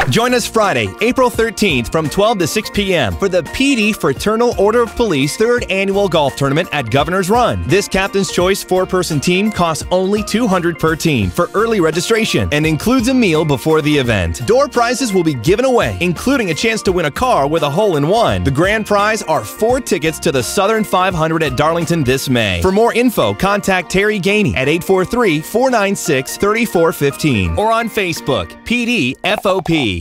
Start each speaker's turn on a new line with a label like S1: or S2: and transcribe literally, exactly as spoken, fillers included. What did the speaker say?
S1: Join us Friday, April thirteenth from twelve to six p m for the Dee Fraternal Order of Police third Annual Golf Tournament at Governor's Run. This Captain's Choice four-person team costs only two hundred dollars per team for early registration and includes a meal before the event. Door prizes will be given away, including a chance to win a car with a hole-in-one. The grand prize are four tickets to the Southern five hundred at Darlington this May. For more info, contact Terry Gainey at eight four three, four nine six, three four one five or on Facebook, P D F O P.